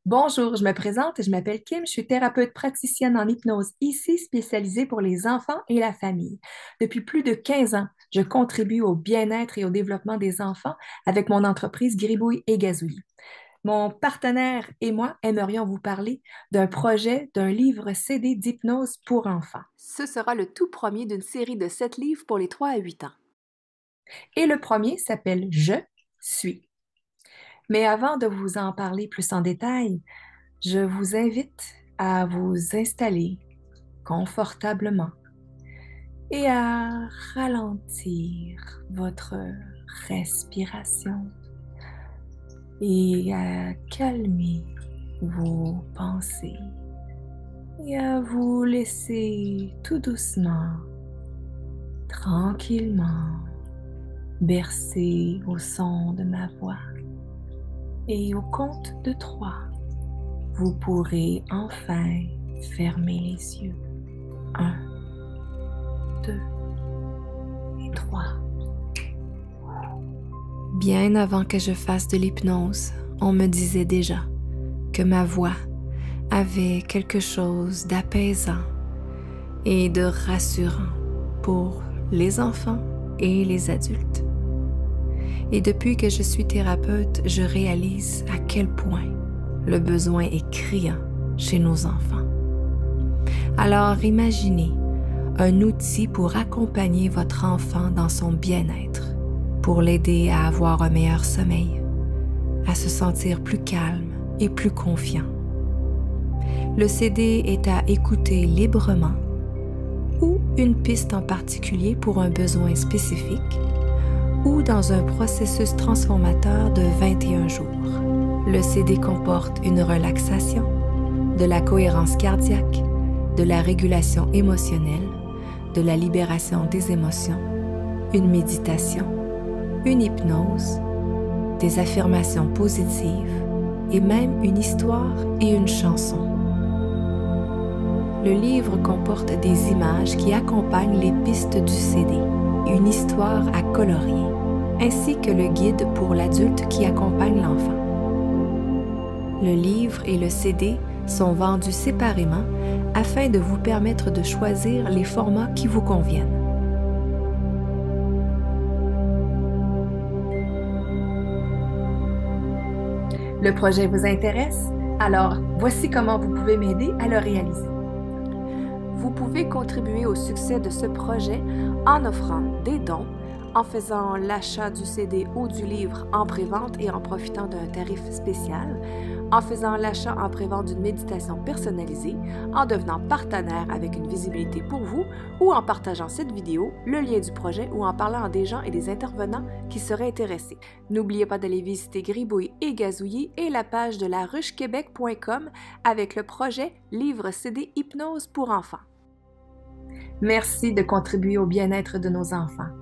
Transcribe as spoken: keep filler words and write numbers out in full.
Bonjour, je me présente et je m'appelle Kim. Je suis thérapeute praticienne en hypnose ici, spécialisée pour les enfants et la famille. Depuis plus de quinze ans, je contribue au bien-être et au développement des enfants avec mon entreprise Gribouille et Gazouillis. Mon partenaire et moi aimerions vous parler d'un projet d'un livre C D d'hypnose pour enfants. Ce sera le tout premier d'une série de sept livres pour les trois à huit ans. Et le premier s'appelle Je suis. Mais avant de vous en parler plus en détail, je vous invite à vous installer confortablement et à ralentir votre respiration et à calmer vos pensées et à vous laisser tout doucement, tranquillement, bercer au son de ma voix. Et au compte de trois, vous pourrez enfin fermer les yeux. Un, deux et trois. Bien avant que je fasse de l'hypnose, on me disait déjà que ma voix avait quelque chose d'apaisant et de rassurant pour les enfants et les adultes. Et depuis que je suis thérapeute, je réalise à quel point le besoin est criant chez nos enfants. Alors imaginez un outil pour accompagner votre enfant dans son bien-être, pour l'aider à avoir un meilleur sommeil, à se sentir plus calme et plus confiant. Le C D est à écouter librement ou une piste en particulier pour un besoin spécifique ou dans un processus transformateur de vingt et un jours. Le C D comporte une relaxation, de la cohérence cardiaque, de la régulation émotionnelle, de la libération des émotions, une méditation, une hypnose, des affirmations positives et même une histoire et une chanson. Le livre comporte des images qui accompagnent les pistes du C D, une histoire à colorier, ainsi que le guide pour l'adulte qui accompagne l'enfant. Le livre et le C D sont vendus séparément afin de vous permettre de choisir les formats qui vous conviennent. Le projet vous intéresse? Alors, voici comment vous pouvez m'aider à le réaliser. Vous pouvez contribuer au succès de ce projet en offrant des dons, en faisant l'achat du C D ou du livre en prévente et en profitant d'un tarif spécial, en faisant l'achat en prévente d'une méditation personnalisée, en devenant partenaire avec une visibilité pour vous ou en partageant cette vidéo, le lien du projet ou en parlant à des gens et des intervenants qui seraient intéressés. N'oubliez pas d'aller visiter Gribouille et Gazouillis et la page de la ruche québec point com avec le projet Livre C D Hypnose pour enfants. Merci de contribuer au bien-être de nos enfants.